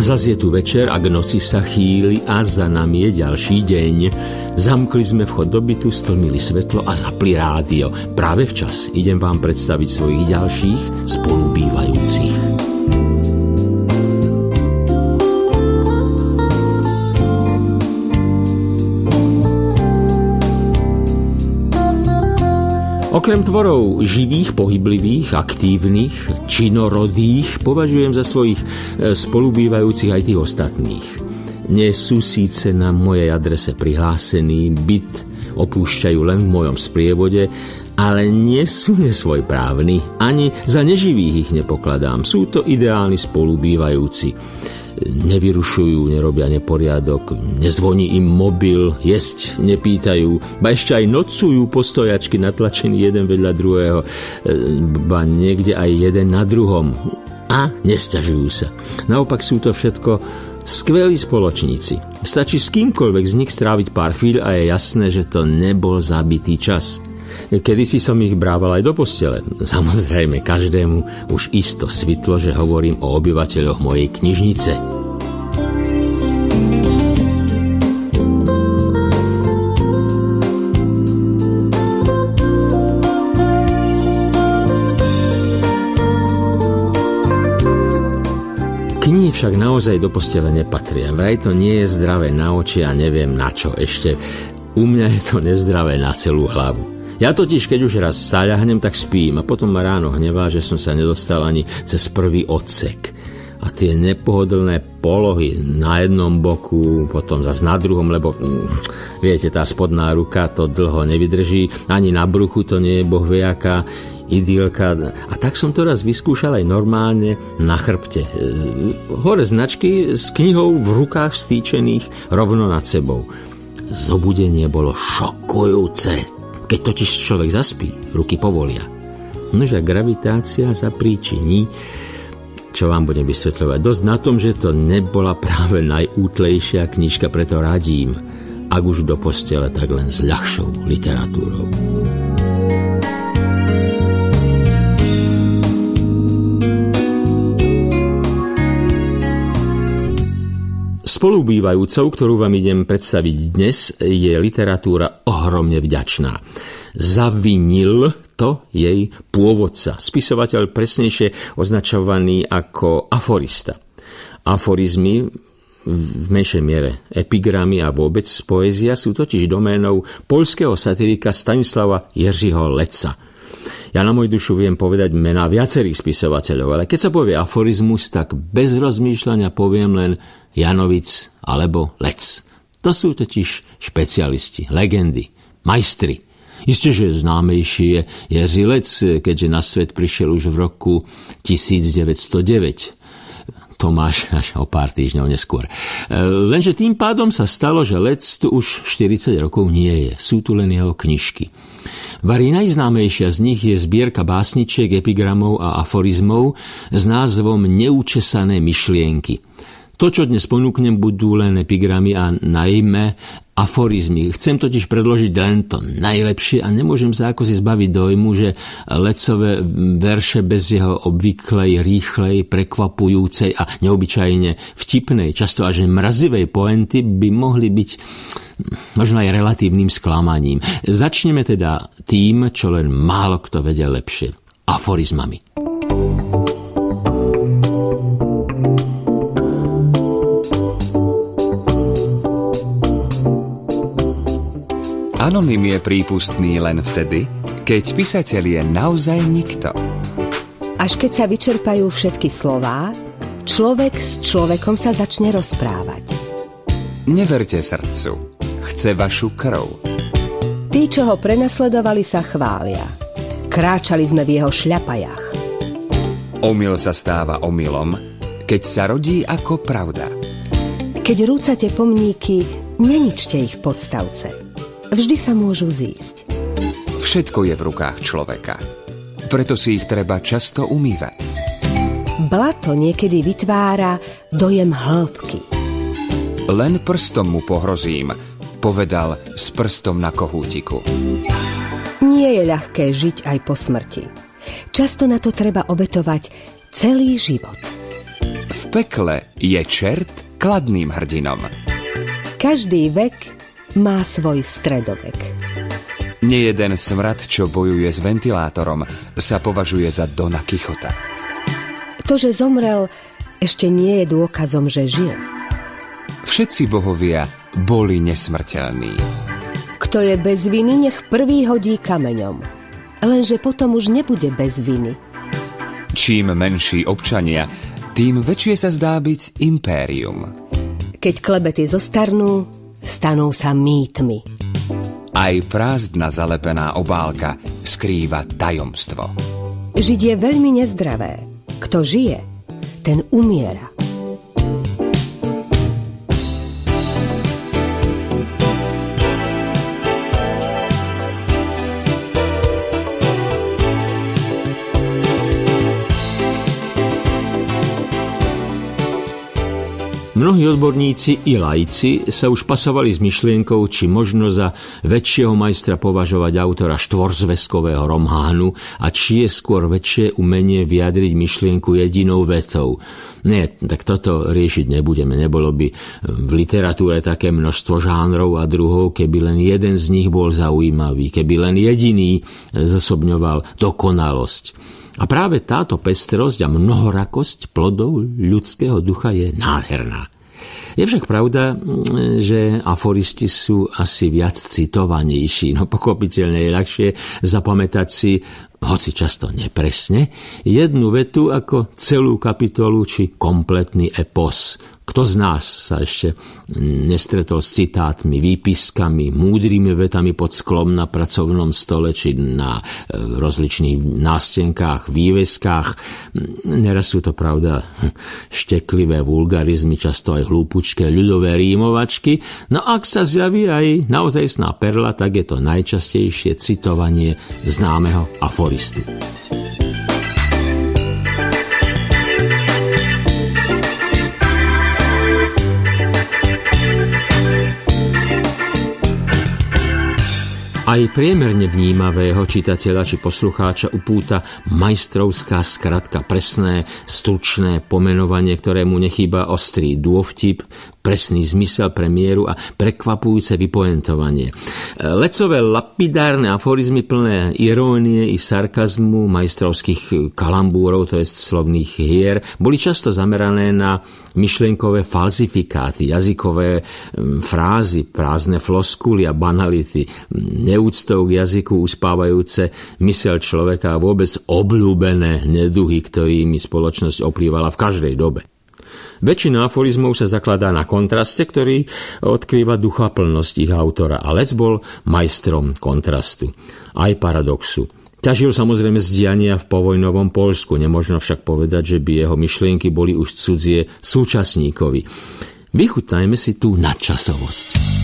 zas je tu večer a k noci sa chýli a za nami je ďalší deň. Zamkli sme vchod do bytu, stlmili svetlo a zapli rádio. Práve včas idem vám predstaviť svojich ďalších spolubývajúcich. Okrem tvorov živých, pohyblivých, aktívnych, činorodých považujem za svojich spolubývajúcich aj tých ostatných. Nie sú síce na mojej adrese prihlásení, byt opúšťajú len v mojom sprievode, ale nie sú nesvojprávni. Ani za neživých ich nepokladám. Sú to ideálni spolubývajúci. Nevyrušujú, nerobia neporiadok, nezvoní im mobil, jesť nepýtajú, ba ešte aj nocujú postojačky natlačení jeden vedľa druhého, ba niekde aj jeden na druhom a nesťažujú sa. Naopak sú to všetko skvelí spoločníci. Stačí s kýmkoľvek z nich stráviť pár chvíľ a je jasné, že to nebol zabitý čas. Kedysi som ich brával aj do postele. Samozrejme, každému už isto svitlo, že hovorím o obyvateľoch mojej knižnice. Knihy však naozaj do postele nepatria. Vraj to nie je zdravé na oči a neviem na čo ešte. U mňa je to nezdravé na celú hlavu. Ja totiž, keď už raz zaľahnem, tak spím a potom ma ráno hnevá, že som sa nedostal ani cez prvý odsek. A tie nepohodlné polohy na jednom boku, potom zase na druhom, lebo viete, tá spodná ruka to dlho nevydrží, ani na bruchu to nie je bohviaká idylka. A tak som to raz vyskúšal aj normálne na chrbte. Hore značky s knihou v rukách vstýčených rovno nad sebou. Zobudenie bolo šokujúce. Keď totiž človek zaspí, ruky povolia. Nože gravitácia zapríčiní, čo vám budem vysvetľovať, dosť na tom, že to nebola práve najútlejšia knižka, preto radím, ak už do postele, tak len s ľahšou literatúrou. Spolubývajúcou, ktorú vám idem predstaviť dnes, je literatúra ohromne vďačná. Zavinil to jej pôvodca, spisovateľ presnejšie označovaný ako aforista. Aforizmy, v menšej miere epigramy a vôbec poézia sú totiž doménou poľského satirika Stanislava Jiřího Leca. Ja na moju dušu viem povedať mená viacerých spisovateľov, ale keď sa povie aforizmus, tak bez rozmýšľania poviem len Janovic alebo Lec. To sú totiž špecialisti, legendy, majstri. Isté, že známejší je Jiří Lec, keďže na svet prišiel už v roku 1909. Tomáš až o pár týždňov neskôr. Lenže tým pádom sa stalo, že Lec tu už 40 rokov nie je. Sú tu len jeho knižky. Vari najznámejšia z nich je zbierka básničiek, epigramov a aforizmov s názvom Neučesané myšlienky. To, čo dnes ponúknem, budú len epigramy a najmä aforizmy. Chcem totiž predložiť len to najlepšie a nemôžem sa ako si zbaviť dojmu, že Lecové verše bez jeho obvyklej, rýchlej, prekvapujúcej a neobyčajne vtipnej, často až mrazivej poenty by mohli byť možno aj relatívnym sklamaním. Začneme teda tým, čo len málo kto vedel lepšie. Aforizmami. Anonym je prípustný len vtedy, keď písateľ je naozaj nikto. Až keď sa vyčerpajú všetky slová, človek s človekom sa začne rozprávať. Neverte srdcu, chce vašu krv. Tí, čo ho prenasledovali, sa chvália. Kráčali sme v jeho šľapajách. Omyl sa stáva omylom, keď sa rodí ako pravda. Keď rúcate pomníky, neničte ich podstavce. Vždy sa môžu zísť. Všetko je v rukách človeka. Preto si ich treba často umývať. Blato niekedy vytvára dojem hĺbky. Len prstom mu pohrozím, povedal s prstom na kohútiku. Nie je ľahké žiť aj po smrti. Často na to treba obetovať celý život. V pekle je čert kladným hrdinom. Každý vek má svoj stredovek. Nejeden smrad, čo bojuje s ventilátorom, sa považuje za Dona Kichota. To, že zomrel, ešte nie je dôkazom, že žil. Všetci bohovia boli nesmrteľní. Kto je bez viny, nech prvý hodí kameňom. Lenže potom už nebude bez viny. Čím menší občania, tým väčšie sa zdá byť impérium. Keď klebety zostarnú, stanú sa mýtmi. Aj prázdna zalepená obálka skrýva tajomstvo. Žiť je veľmi nezdravé. Kto žije, ten umiera. Mnohí odborníci i laici sa už pasovali s myšlienkou, či možno za väčšieho majstra považovať autora štvorzväzkového romhánu a či je skôr väčšie umenie vyjadriť myšlienku jedinou vetou. Nie, tak toto riešiť nebudeme. Nebolo by v literatúre také množstvo žánrov a druhov, keby len jeden z nich bol zaujímavý, keby len jediný zosobňoval dokonalosť. A práve táto pestrosť a mnohorakosť plodov ľudského ducha je nádherná. Je však pravda, že aforisti sú asi viac citovanejší. No pochopiteľne je ľahšie zapamätať si, hoci často nepresne, jednu vetu ako celú kapitolu či kompletný epos. Kto z nás sa ešte nestretol s citátmi, výpiskami, múdrymi vetami pod sklom na pracovnom stole či na rozličných nástenkách, výveskách. Neraz sú to, pravda, šteklivé vulgarizmy, často aj hlúpučké ľudové rímovačky. No ak sa zjaví aj naozajstná perla, tak je to najčastejšie citovanie známeho aforistu. Aj priemerne vnímavého čitateľa či poslucháča upúta majstrovská skratka, presné, stručné pomenovanie, ktorému nechýba ostrý dôvtip, presný zmysel pre mieru a prekvapujúce vypoentovanie. Lecové lapidárne aforizmy plné irónie i sarkazmu, majstrovských kalambúrov, to je slovných hier, boli často zamerané na myšlienkové falzifikáty, jazykové frázy, prázdne floskuly a banality, neúctou k jazyku uspávajúce myseľ človeka a vôbec obľúbené neduhy, ktorými spoločnosť oplývala v každej dobe. Väčšina aforizmov sa zakladá na kontraste, ktorý odkrýva duchaplnosť ich autora, a Lec bol majstrom kontrastu, aj paradoxu. Ťažil samozrejme z diania v povojnovom Poľsku, nemožno však povedať, že by jeho myšlienky boli už cudzie súčasníkovi. Vychutnajme si tú nadčasovosť.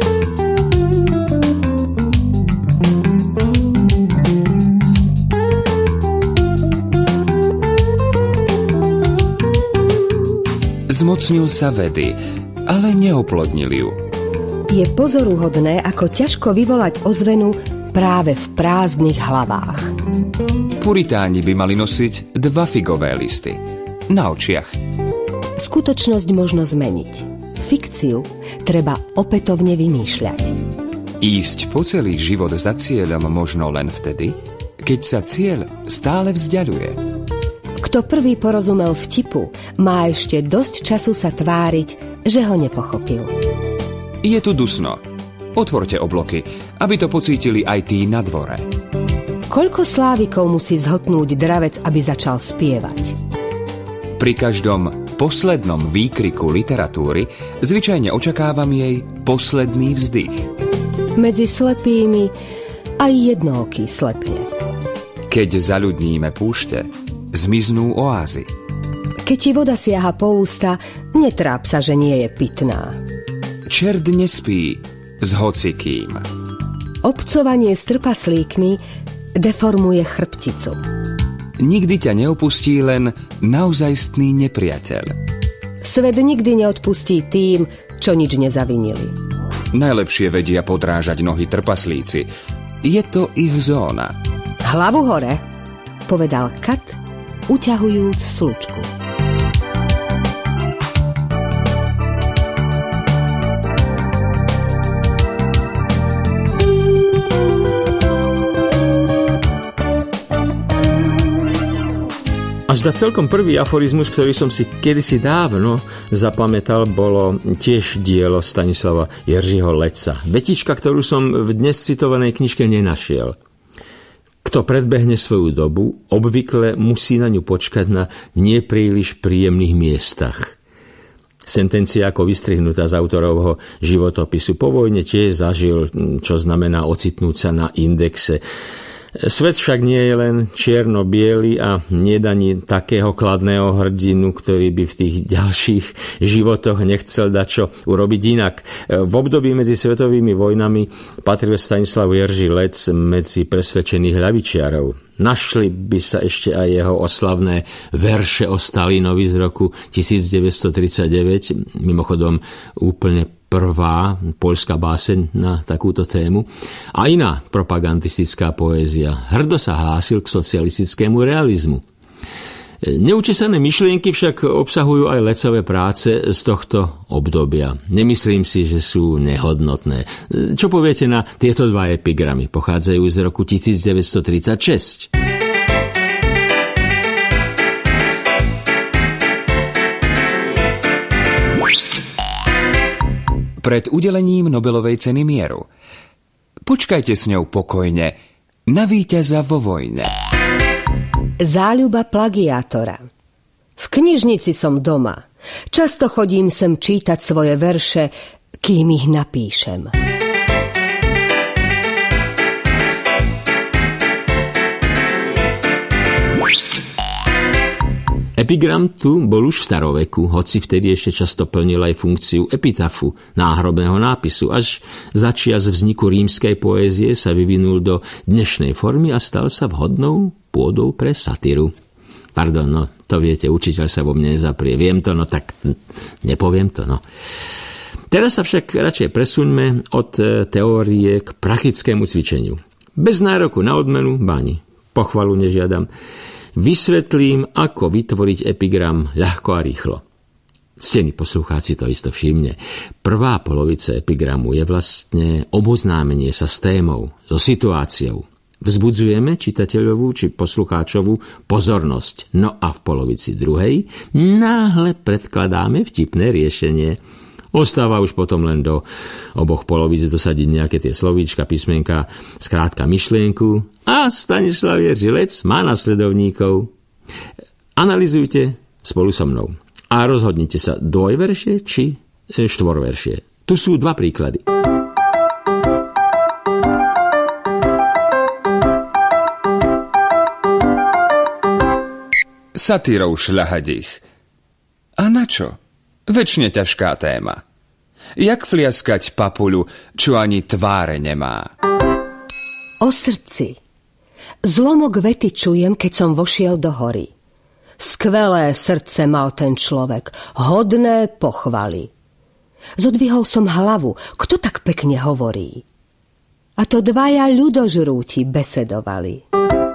Zmocnil sa vedy, ale neoplodnil ju. Je pozoruhodné, ako ťažko vyvolať ozvenu práve v prázdnych hlavách. Puritáni by mali nosiť 2 figové listy na očiach. Skutočnosť možno zmeniť. Fikciu treba opätovne vymýšľať. Ísť po celý život za cieľom možno len vtedy, keď sa cieľ stále vzdiaľuje. Kto prvý porozumel vtipu, má ešte dosť času sa tváriť, že ho nepochopil. Je tu dusno. Otvorte obloky, aby to pocítili aj tí na dvore. Koľko slávikov musí zhltnúť dravec, aby začal spievať? Pri každom poslednom výkriku literatúry zvyčajne očakávam jej posledný vzdych. Medzi slepými aj jednooký slepne. Keď zaľudníme púšte, zmiznú oázy. Keď ti voda siaha po ústa, netráp sa, že nie je pitná. Čert nespí s hocikým. Obcovanie s trpaslíkmi deformuje chrbticu. Nikdy ťa neopustí len naozajstný nepriateľ. Svet nikdy neodpustí tým, čo nič nezavinili. Najlepšie vedia podrážať nohy trpaslíci. Je to ich zóna. Hlavu hore, povedal Kat, uťahujúc slučku. zda celkom prvý aforizmus, ktorý som si kedysi dávno zapamätal, bolo tiež dielo Stanislava Jeržiho Leca. Vetička, ktorú som v dnes citovanej knižke nenašiel. Kto predbehne svoju dobu, obvykle musí na ňu počkať na nepríliš príjemných miestach. Sentencia ako vystrihnutá z autorovho životopisu. Po vojne tiež zažil, čo znamená ocitnúť sa na indexe. Svet však nie je len čierno-biely a nedaní takého kladného hrdinu, ktorý by v tých ďalších životoch nechcel dačo urobiť inak. V období medzi svetovými vojnami patril Stanislav Jerzy Lec medzi presvedčených ľavičiarov. Našli by sa ešte aj jeho oslavné verše o Stalinovi z roku 1939, mimochodom úplne prvá poľská báseň na takúto tému, a iná propagandistická poézia. Hrdo sa hlásil k socialistickému realizmu. Neučesané myšlienky však obsahujú aj Lecové práce z tohto obdobia. Nemyslím si, že sú nehodnotné. Čo poviete na tieto dva epigramy? Pochádzajú z roku 1936. Pred udelením Nobelovej ceny mieru. Počkajte s ňou pokojne, na víťaza vo vojne. Záľuba plagiátora. V knižnici som doma. Často chodím sem čítať svoje verše, kým ich napíšem. Epigram tu bol už v staroveku, hoci vtedy ešte často plnil aj funkciu epitafu, náhrobného nápisu. Až začias vzniku rímskej poézie sa vyvinul do dnešnej formy a stal sa vhodnou pôdou pre satíru. Pardon, no, to viete, učiteľ sa vo mne nezaprie. Viem to, no tak nepoviem to, no. Teraz sa však radšej presuňme od teórie k praktickému cvičeniu. Bez nároku na odmenu, báni, pochvalu nežiadam. Vysvetlím, ako vytvoriť epigram ľahko a rýchlo. Ctení poslucháci to isto všimne. Prvá polovica epigramu je vlastne oboznámenie sa s témou, so situáciou. Vzbudzujeme čitateľovú či poslucháčovú pozornosť. No a v polovici druhej náhle predkladáme vtipné riešenie. Ostáva už potom len do oboch polovíc dosadiť nejaké tie slovíčka, písmenka, skrátka myšlienku a Stanislav Jerzy Lec má nasledovníkov. Analyzujte spolu so mnou a rozhodnite sa dvojveršie či štvorveršie. Tu sú dva príklady. Satírov šľahadích. A na čo? Večne ťažká téma. Jak fliaskať papuľu, čo ani tváre nemá? O srdci. Zlomok vety čujem, keď som vošiel do hory. Skvelé srdce mal ten človek, hodné pochvaly. Zodvihol som hlavu, kto tak pekne hovorí? A to dvaja ľudožrúti besedovali.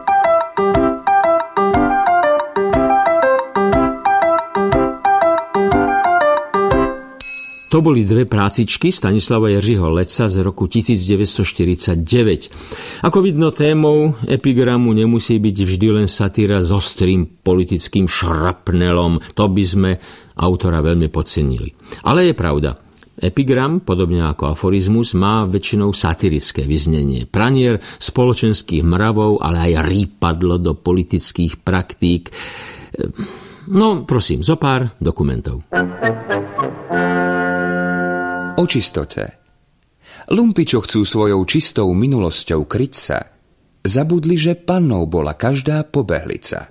To boli dve prácičky Stanislava Jerzyho Leca z roku 1949. Ako vidno, témou epigramu nemusí byť vždy len satíra s ostrým politickým šrapnelom. To by sme autora veľmi podcenili. Ale je pravda, epigram, podobne ako aforizmus, má väčšinou satirické vyznenie. Pranier spoločenských mravov, ale aj rýpadlo do politických praktík. No, prosím, zo pár dokumentov. O čistote. Lumpi, čo chcú svojou čistou minulosťou kryť sa, zabudli, že pannou bola každá pobehlica.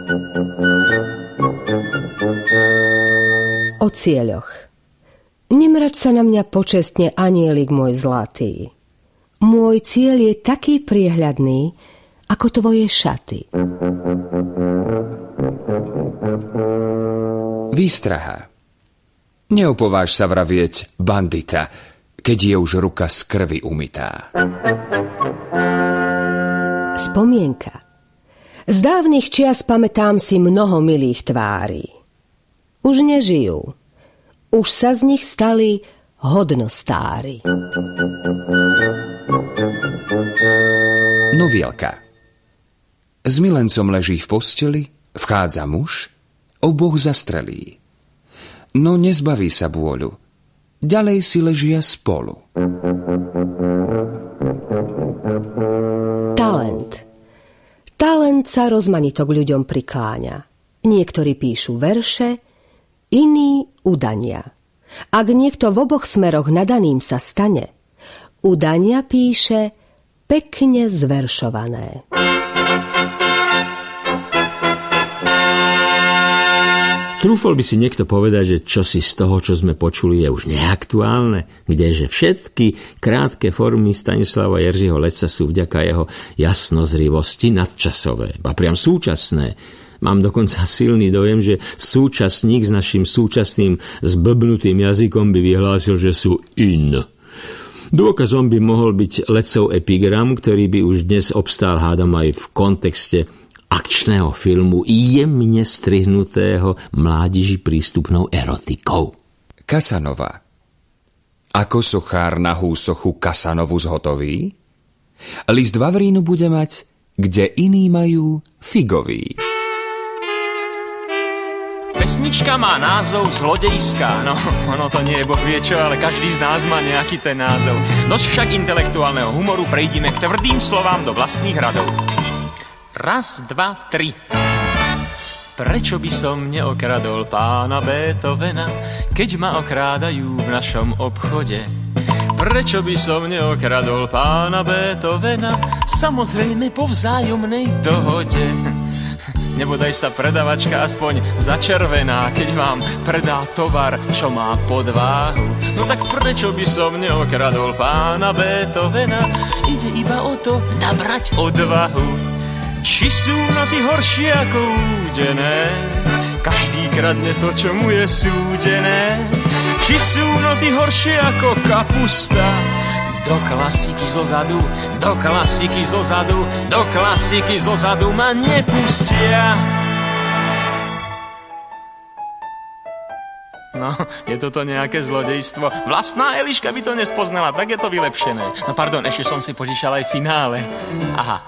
O cieľoch. Nemrač sa na mňa počestne, anielik môj zlatý. Môj cieľ je taký priehľadný, ako tvoje šaty. Výstraha. Neopováž sa vravieť bandita, keď je už ruka z krvi umytá. Spomienka. Z dávnych čias pamätám si mnoho milých tvári. Už nežijú. Už sa z nich stali hodnostári. Novielka. S milencom leží v posteli, Vchádza muž, oboch zastrelí. No nezbaví sa bôľu. Ďalej si ležia spolu. Talent sa rozmanito k ľuďom prikláňa. Niektorí píšu verše, iní udania. Ak niekto v oboch smeroch nadaným sa stane, udania píše pekne zveršované. Trúfol by si niekto povedať, že čosi z toho, čo sme počuli, je už neaktuálne, kdeže všetky krátke formy Stanislava Jerzyho Leca sú vďaka jeho jasnozrivosti nadčasové, a priam súčasné. Mám dokonca silný dojem, že súčasník s našim súčasným zblbnutým jazykom by vyhlásil, že sú in. Dôkazom by mohol byť Lecov epigram, ktorý by už dnes obstál, hádam, aj v kontexte akčného filmu jemne strihnutého mládiži prístupnou erotikou. Casanova. Ako sochár nahú sochu Casanovu zhotoví? List Vavrínu bude mať, kde iní majú figový. Pesnička má názov Zlodejská. No, ono to nie je boh vie čo, ale každý z nás má nejaký ten názov. Dosť však intelektuálneho humoru prejdime k tvrdým slovám do vlastných radov. Raz, dva, tri. Prečo by som neokradol pána Beethovena, keď ma okrádajú v našom obchode? Prečo by som neokradol pána Beethovena, samozrejme po vzájomnej dohode? Nebodaj sa predavačka aspoň začervená, keď vám predá tovar, čo má podváhu. No tak prečo by som neokradol pána Beethovena? Ide iba o to nabrať odvahu. Či sú noty horšie ako údené? Každý kradne to, čo mu je súdené. Či sú noty horšie ako kapusta? Do klasiky zozadu, do klasiky zozadu, do klasiky zozadu ma nepustia. No, je toto nejaké zlodejstvo. Vlastná Eliška by to nespoznala, tak je to vylepšené. No pardon, ešte som si požičal aj finále. Aha.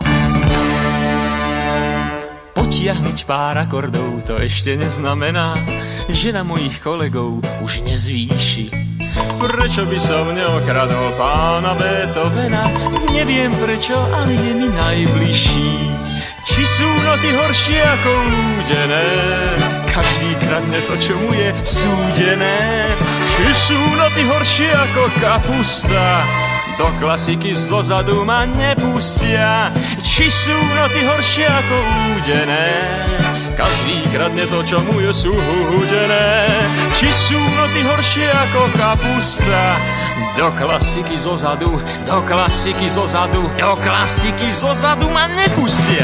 Potiahnuť pár akordov to ešte neznamená, že na mojich kolegov už nezvýši. Prečo by som neokradol pána Beethovena? Neviem prečo, ale je mi najbližší. Či sú noty horšie ako údené? Každý kradne to, čo mu je súdené. Či sú noty horšie ako kapusta? Do klasiky zozadu ma nepustia. Či sú noty horšie ako údené? Každý kradne to, čo mu je súdené. Či sú noty horšie ako kapusta? Do klasiky zozadu, do klasiky zozadu, do klasiky zozadu ma nepustia.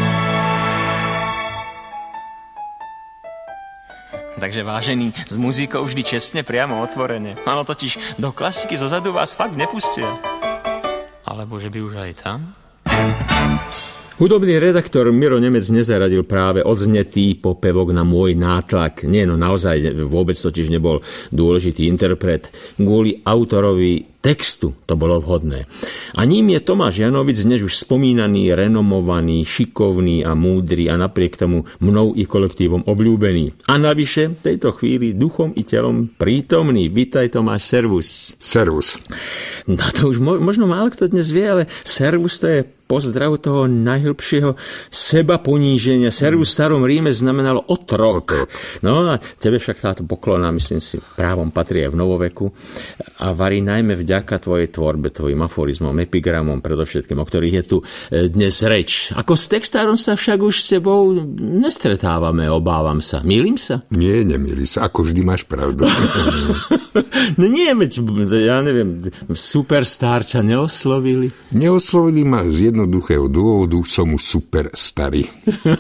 Takže vážení, s muzikou vždy čestne, priamo, otvorene. Áno, totiž do klasiky zozadu vás fakt nepustia. Alebo že by už aj tam? Hudobný redaktor Miro Nemec nezaradil práve odznetý popevok Na môj nátlak. Nie, no naozaj vôbec totiž nebol dôležitý interpret. Kvôli autorovi textu to bolo vhodné. A ním je Tomáš Janovic, dnes už spomínaný, renomovaný, šikovný a múdry a napriek tomu mnou i kolektívom obľúbený. A navyše v tejto chvíli duchom i telom prítomný. Vítaj Tomáš, servus. Servus. No to už možno málo kto dnes vie, ale servus to je pozdrav toho najhlbšieho seba poníženia. Servus v starom Ríme znamenalo otrok. No a tebe však táto poklona, myslím si, právom patrí aj v novoveku a varí najmä vďaka tvojej tvorbe, tvojim aforizmom, epigramom, predovšetkým, o ktorých je tu dnes reč. Ako s textárom sa však už s tebou nestretávame, obávam sa. Mýlim sa? Nie, nemýli sa, ako vždy máš pravdu. No nie, veď, ja neviem, superstar ťa neoslovili? Neoslovili ma z jednoduchého dôvodu, som už super starý.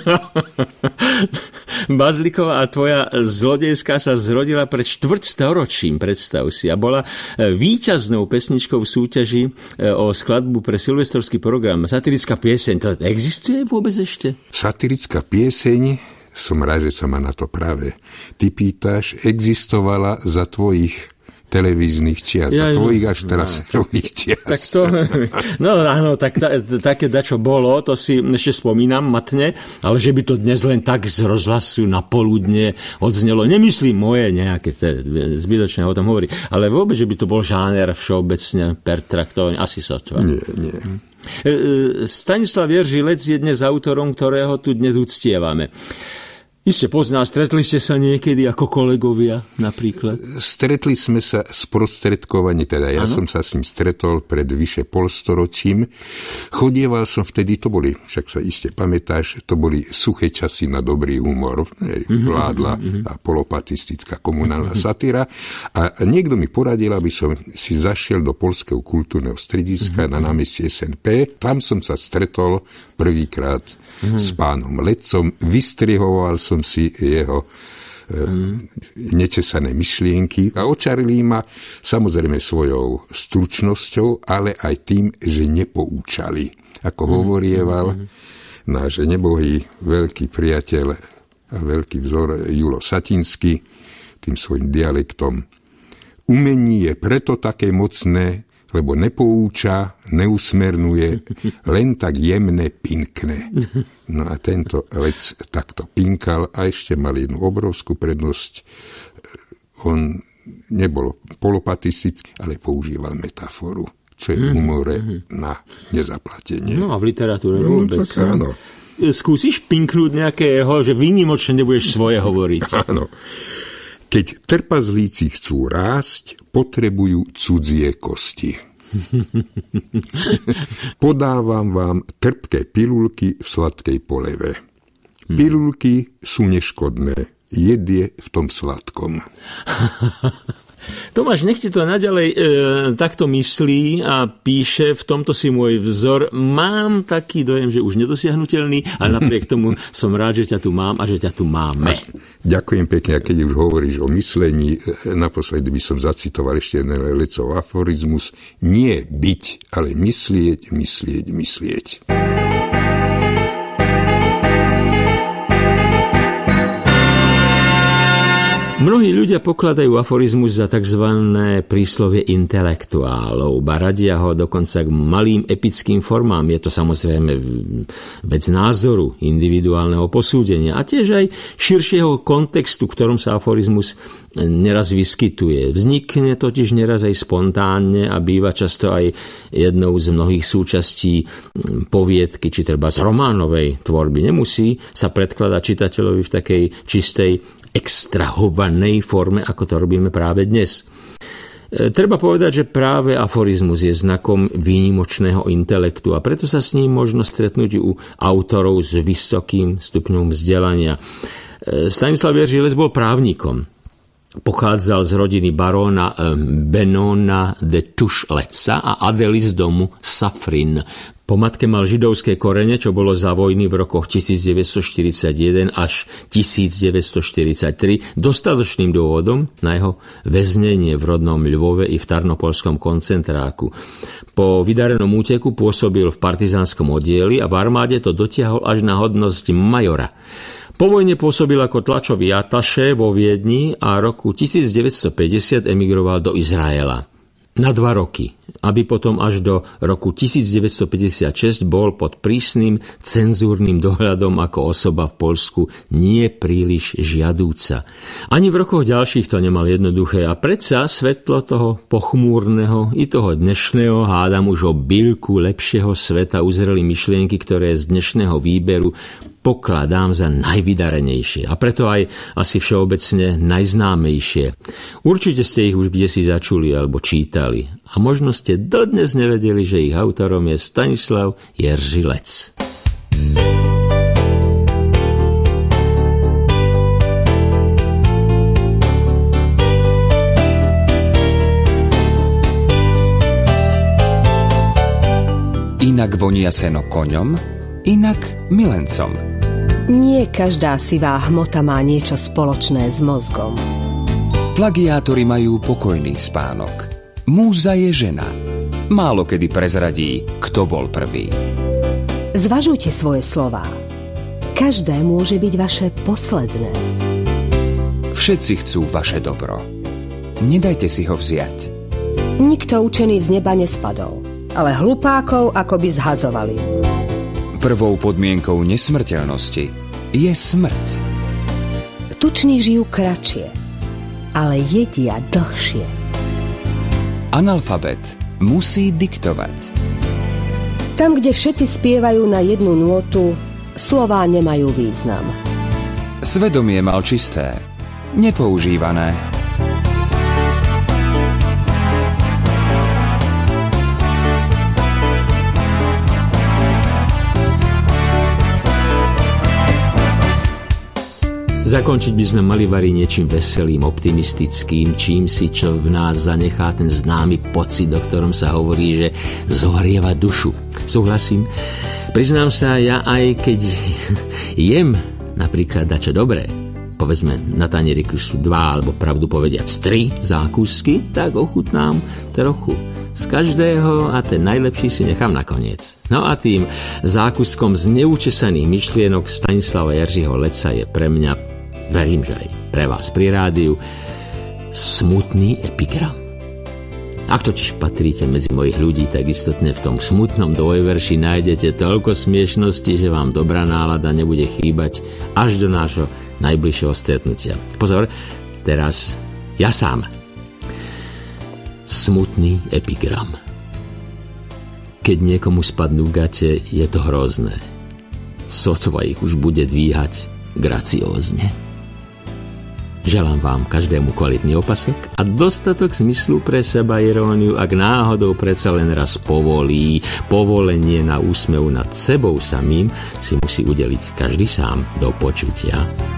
Bazlíková a tvoja zlodejská sa zrodila pred 4 storočím, predstav si, a bola víťaznou pesničkou v súťaži o skladbu pre silvestrovský program. Satirická pieseň, to existuje vôbec ešte? Satirická pieseň, som rád, že sa ma na to práve ty pýtaš, existovala za tvojich televíznych čias a tvojich až teraz nových čias. Tak to, no áno, také dačo bolo, to si ešte spomínam matne, ale že by to dnes len tak z rozhlasu na poludne odznelo, nemyslím moje nejaké, zbytočné o tom hovorí, ale vôbec, že by to bol žáner všeobecne pertraktovaný, asi sa to. Nie. Stanislav Jeržilec je dnes autorom, ktorého tu dnes uctievame. Iste pozná, stretli ste sa niekedy ako kolegovia napríklad? Stretli sme sa sprostredkovane, teda ja som sa s ním stretol pred vyše polstoročím. Chodieval som vtedy, to boli, však sa iste pamätáš, to boli suché časy na dobrý humor. Vládla a polopatistická komunálna satíra. A niekto mi poradil, aby som si zašiel do Poľského kultúrneho strediska na námestí SNP. Tam som sa stretol prvýkrát s pánom Lecom. Vystrihoval som si jeho nečesané myšlienky a očarili ma samozrejme svojou stručnosťou, ale aj tým, že nepoučali. Ako hovorieval náš nebohý veľký priateľ a veľký vzor Julo Satinský tým svojim dialektom. Umenie je preto také mocné, lebo nepouča, neusmernuje, len tak jemne pinkne. No a tento Lec takto pinkal a ešte mal jednu obrovskú prednosť. On nebol polopatistický, ale používal metaforu, čo je v humore na nezaplatenie. No a v literatúre vôbec. Tak áno. Skúsiš pinknúť nejakého, že výnimočne nebudeš svoje hovoriť? Áno. Keď trpazlíci chcú rásť, potrebujú cudzie kosti. Podávam vám trpké pilulky v sladkej poleve. Pilulky sú neškodné, jed je v tom sladkom. Tomáš, nech ti to naďalej takto myslí a píše, v tomto si môj vzor. Mám taký dojem, že už nedosiahnutelný, ale napriek tomu som rád, že ťa tu mám a že ťa tu máme. Ďakujem pekne, a keď už hovoríš o myslení, naposledy by som zacitoval ešte jeden Lecov aforizmus. Nie byť, ale myslieť. Mnohí ľudia pokladajú aforizmus za tzv. Príslovie intelektuálov, ba radia ho dokonca k malým epickým formám. Je to samozrejme vec názoru, individuálneho posúdenia a tiež aj širšieho kontextu, v ktorom sa aforizmus neraz vyskytuje. Vznikne totiž neraz aj spontánne a býva často aj jednou z mnohých súčastí poviedky, či treba z románovej tvorby. Nemusí sa predkladať čitateľovi v takej čistej extrahovanej forme, ako to robíme práve dnes. Treba povedať, že práve aforizmus je znakom výnimočného intelektu a preto sa s ním možno stretnúť u autorov s vysokým stupňom vzdelania. Stanislav Jeržilec bol právnikom. Pochádzal z rodiny baróna Benona de Tušleca a Adely z domu Safrin. Po matke mal židovské korene, čo bolo za vojny v rokoch 1941 až 1943 dostatočným dôvodom na jeho väznenie v rodnom Ľvove i v Tarnopolskom koncentráku. Po vydarenom úteku pôsobil v partizánskom oddieli a v armáde to dotiahol až na hodnosť majora. Po vojne pôsobil ako tlačový atašé vo Viedni a roku 1950 emigroval do Izraela na 2 roky, aby potom až do roku 1956 bol pod prísnym cenzúrnym dohľadom ako osoba v Poľsku nie príliš žiadúca. Ani v rokoch ďalších to nemal jednoduché a predsa svetlo toho pochmúrneho i toho dnešného, hádam už o bylku lepšieho sveta, uzreli myšlienky, ktoré z dnešného výberu pokladám za najvydarenejšie a preto aj asi všeobecne najznámejšie. Určite ste ich už kdesi začuli alebo čítali a možno ste dodnes nevedeli, že ich autorom je Stanislav Jeržilec. Inak vonia seno koňom, inak milencom. Nie každá sivá hmota má niečo spoločné s mozgom. Plagiátori majú pokojný spánok. Múza je žena. Málo kedy prezradí, kto bol prvý. Zvažujte svoje slová. Každé môže byť vaše posledné. Všetci chcú vaše dobro. nedajte si ho vziať. Nikto učený z neba nespadol, ale hlupákov akoby zhadzovali. Prvou podmienkou nesmrteľnosti je smrť. Tuční žijú kratšie, ale jedia dlhšie. Analfabet musí diktovať. Tam, kde všetci spievajú na jednu nôtu, slová nemajú význam. Svedomie mal čisté, nepoužívané. Zakončiť by sme mali vari niečím veselým, optimistickým, čím si čo v nás zanechá ten známy pocit, o ktorom sa hovorí, že zohrieva dušu. Súhlasím. Priznám sa, ja aj keď jem napríklad dačo dobré, povedzme na tanieriku sú 2 alebo pravdu povediac 3 zákusky, tak ochutnám trochu z každého a ten najlepší si nechám nakoniec. No a tým zákuskom z neučesaných myšlienok Stanislava Jerzyho Leca je pre mňa, verím, že aj pre vás pri rádiu, smutný epigram. Ak totiž patríte medzi mojich ľudí, tak istotne v tom smutnom dvojverši nájdete toľko smiešnosti, že vám dobrá nálada nebude chýbať až do nášho najbližšieho stretnutia. Pozor, teraz ja sám. Smutný epigram. Keď niekomu spadnú gate, je to hrozné. Sotva ich už bude dvíhať graciózne. Želám vám každému kvalitný opasok a dostatok smyslu pre seba iróniu, ak náhodou predsa len raz povolí. Povolenie na úsmev nad sebou samým si musí udeliť každý sám. Do počutia.